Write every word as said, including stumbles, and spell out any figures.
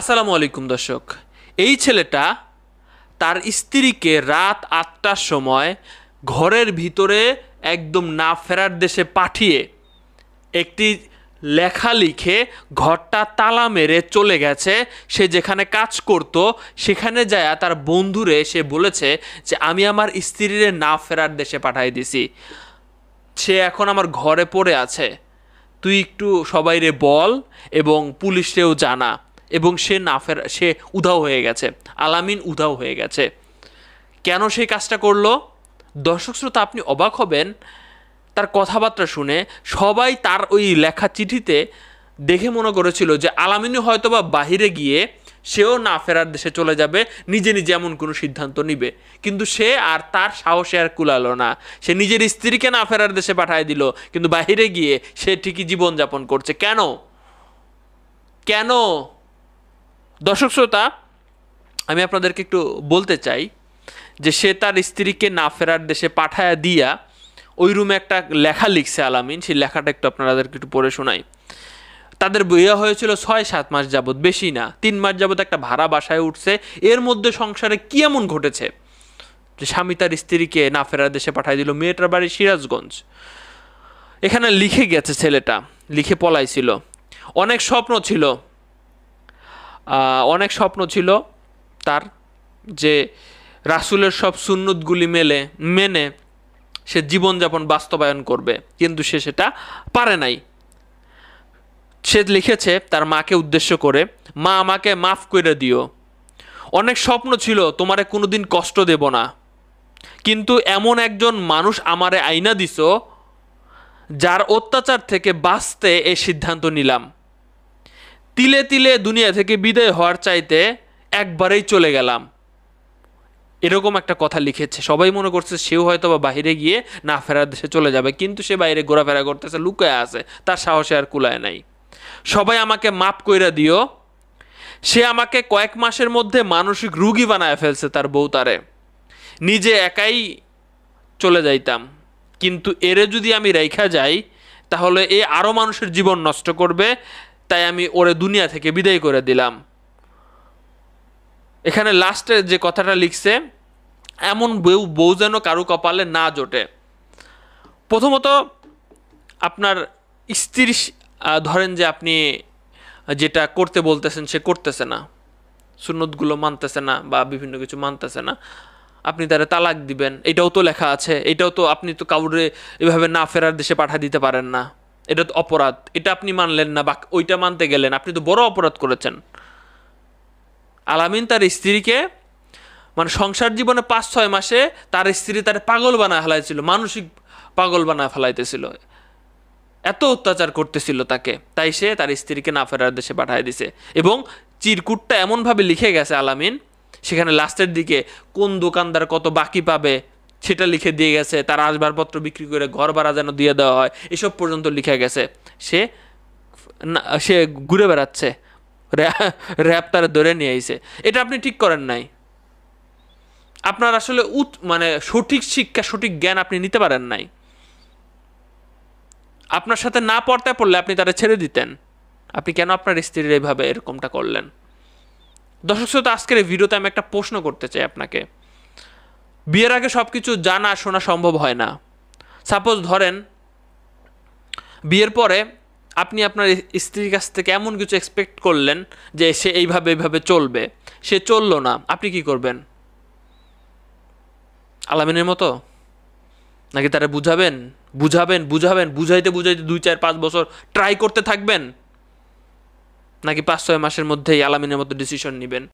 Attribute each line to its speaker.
Speaker 1: আসসালামু আলাইকুম দর্শক। এই ছেলেটা তার স্ত্রীকে রাত আটটার সময় ঘরের ভিতরে একদম না ফেরার দেশে পাঠিয়ে একটি লেখা লিখে ঘরটা তালা মেরে চলে গেছে। সে যেখানে কাজ করত সেখানে যায় তার বন্ধুরে সে বলেছে যে আমি আমার স্ত্রীরে না ফেরার দেশে পাঠাই দিছি, সে এখন আমার ঘরে পড়ে আছে, তুই একটু সবাইরে বল এবং পুলিশরেও জানা। এবং সে না ফেরা সে উধাও হয়ে গেছে, আলামিন উধাও হয়ে গেছে। কেন সেই কাজটা করলো? দর্শক শ্রোতা, আপনি অবাক হবেন তার কথাবার্তা শুনে। সবাই তার ওই লেখা চিঠিতে দেখে মনে করেছিল যে আলামিনও হয়তো বা বাহিরে গিয়ে সেও না ফেরার দেশে চলে যাবে, নিজে নিজে এমন কোনো সিদ্ধান্ত নিবে। কিন্তু সে আর তার সাহসে আর কুলালো না। সে নিজের স্ত্রীকে না ফেরার দেশে পাঠিয়ে দিল, কিন্তু বাহিরে গিয়ে সে ঠিকই জীবনযাপন করছে। কেন কেন দর্শক শ্রোতা, আমি আপনাদেরকে একটু বলতে চাই যে সে তার স্ত্রীকে না ফেরার দেশে পাঠায়া দিয়া ওই রুমে একটা লেখা লিখছে আলামিন। সেই লেখাটা একটু আপনাদেরকে একটু পড়ে শোনাই। তাদের বিয়ে হয়েছিল ছয় সাত মাস যাবৎ, বেশি না, তিন মাস যাবৎ একটা ভাড়া বাসায় উঠছে। এর মধ্যে সংসারে কি এমন ঘটেছে যে স্বামী তার স্ত্রীকে না ফেরার দেশে পাঠিয়ে দিল? মেয়েটার বাড়ি সিরাজগঞ্জ। এখানে লিখে গেছে, ছেলেটা লিখে পলাইছিল। অনেক স্বপ্ন ছিল, অনেক স্বপ্ন ছিল তার যে রাসূলের সব সুন্নতগুলি মেলে মেনে সে জীবনযাপন বাস্তবায়ন করবে, কিন্তু সে সেটা পারে নাই। সে লিখেছে তার মাকে উদ্দেশ্য করে, মা আমাকে মাফ করে দিও, অনেক স্বপ্ন ছিল তোমারে কোনোদিন কষ্ট দেব না, কিন্তু এমন একজন মানুষ আমারে আইনা দিছো যার অত্যাচার থেকে বাঁচতে এই সিদ্ধান্ত নিলাম। তিলে তিলে দুনিয়া থেকে বিদায় হওয়ার চাইতে একবারেই চলে গেলাম। এরকম একটা কথা লিখেছে। সবাই মনে করছে সেও হয়তো বা বাহিরে গিয়ে না ফেরার দেশে চলে যাবে, কিন্তু সে বাইরে ঘোরাফেরা করতেছে, লুকায় আছে, তার সাহসে আর কুলায় নাই। সবাই আমাকে মাপ কইরা দিও, সে আমাকে কয়েক মাসের মধ্যে মানসিক রুগী বানায় ফেলছে তার বউ তারে। নিজে একাই চলে যাইতাম, কিন্তু এরে যদি আমি রেখা যাই তাহলে এ আরও মানুষের জীবন নষ্ট করবে, তাই আমি ওরে দুনিয়া থেকে বিদায় করে দিলাম। এখানে লাস্টে যে কথাটা লিখছে, এমন বউ বউ যেন কারু কপালে না জোটে। প্রথমত আপনার স্ত্রী, ধরেন যে আপনি যেটা করতে বলতেছেন সে করতেছে না, সুন্নতগুলো মানতেছে না বা বিভিন্ন কিছু মানতেছে না, আপনি তারা তালাক দিবেন, এটাও তো লেখা আছে। এটাও তো আপনি তো কাউরে এভাবে না ফেরার দেশে পাঠিয়ে দিতে পারেন না, এটা তো অপরাধ। এটা আপনি মানলেন না বা ওইটা মানতে গেলেন, আপনি তো বড় অপরাধ করেছেন। আলামিন তার স্ত্রীকে মানে সংসার জীবনে পাঁচ ছয় মাসে তার স্ত্রী তার পাগল বানায় ফেলাইছিল, মানসিক পাগল বানায় ফেলাইতেছিল, এত অত্যাচার করতেছিল তাকে। তাই সে তার স্ত্রীকে না ফেরার দেশে পাঠিয়ে দিছে। এবং চিরকুটটা এমনভাবে লিখে গেছে আলামিন, সেখানে লাস্টের দিকে কোন দোকানদার কত বাকি পাবে সেটা লিখে দিয়ে গেছে, তার আসবাবপত্র বিক্রি করে ঘর ভাড়া যেন দিয়ে দেওয়া হয়, এসব পর্যন্ত লিখে গেছে। সে সে ঘুরে বেড়াচ্ছে, র্যাব তারা ধরে নিয়ে আইছে। এটা আপনি ঠিক করেন নাই। আপনার আসলে উত মানে সঠিক শিক্ষা, সঠিক জ্ঞান আপনি নিতে পারেন নাই। আপনার সাথে না পড়তে পড়লে আপনি তারা ছেড়ে দিতেন। আপনি কেন আপনার স্ত্রীর এইভাবে এরকমটা করলেন? দর্শক শ্রোতা, আজকের এই ভিডিওতে আমি একটা প্রশ্ন করতে চাই আপনাকে। বিয়ের আগে সব কিছু জানা শোনা সম্ভব হয় না। সাপোজ ধরেন বিয়ের পরে আপনি আপনার স্ত্রীর কাছ থেকে এমন কিছু এক্সপেক্ট করলেন যে সে এইভাবে এইভাবে চলবে, সে চললো না, আপনি কি করবেন? আলামিনের মতো নাকি তারা বুঝাবেন বুঝাবেন বুঝাবেন বুঝাইতে বুঝাইতে দুই চার পাঁচ বছর ট্রাই করতে থাকবেন, নাকি পাঁচ ছয় মাসের মধ্যেই আলামিনের মতো ডিসিশন নেবেন?